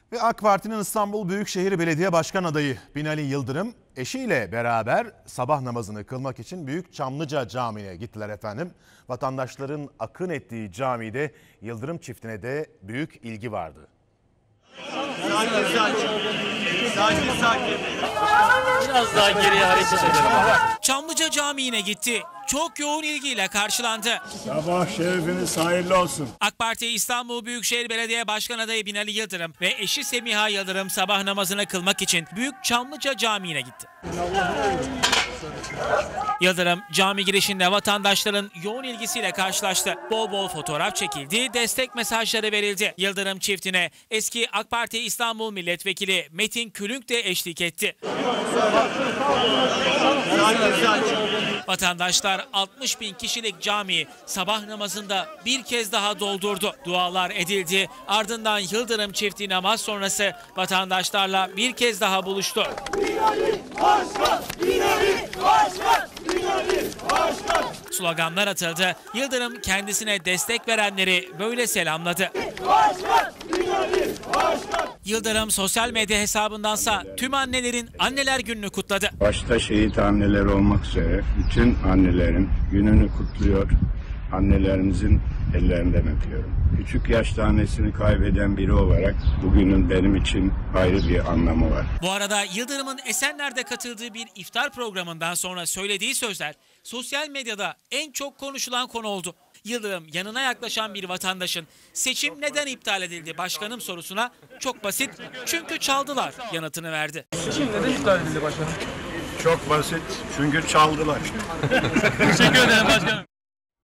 Ve AK Parti'nin İstanbul Büyükşehir Belediye Başkan adayı Binali Yıldırım eşiyle beraber sabah namazını kılmak için Büyük Çamlıca Camii'ne gittiler efendim. Vatandaşların akın ettiği camide Yıldırım çiftine de büyük ilgi vardı. Sakin. Biraz daha geriye hareket edelim. Çamlıca Camii'ne gitti. Çok yoğun ilgiyle karşılandı. Sabah şerefiniz hayırlı olsun. AK Parti İstanbul Büyükşehir Belediye Başkan adayı Binali Yıldırım ve eşi Semiha Yıldırım sabah namazını kılmak için Büyük Çamlıca Camii'ne gitti. Yıldırım cami girişinde vatandaşların yoğun ilgisiyle karşılaştı. Bol bol fotoğraf çekildi, destek mesajları verildi. Yıldırım çiftine eski AK Parti İstanbul Milletvekili Metin Külünk de eşlik etti. Vatandaşlar 60 bin kişilik camiyi sabah namazında bir kez daha doldurdu. Dualar edildi. Ardından Yıldırım çifti namaz sonrası vatandaşlarla bir kez daha buluştu. Binali Başkan! Binali Başkan! Binali Başkan! Sloganlar atıldı. Yıldırım kendisine destek verenleri böyle selamladı. Başkan! Binali Başkan! Yıldırım sosyal medya hesabındansa tüm annelerin Anneler Günü'nü kutladı. Başta şehit anneler olmak üzere bütün annelerin gününü kutluyor. Annelerimizin ellerinden öpüyorum. Küçük yaşta annesini kaybeden biri olarak bugünün benim için ayrı bir anlamı var. Bu arada Yıldırım'ın Esenler'de katıldığı bir iftar programından sonra söylediği sözler sosyal medyada en çok konuşulan konu oldu. Yıldırım yanına yaklaşan bir vatandaşın seçim neden iptal edildi başkanım sorusuna çok basit çünkü çaldılar yanıtını verdi. Seçim neden iptal edildi başkanım? Çok basit çünkü çaldılar. Teşekkür ederim başkanım.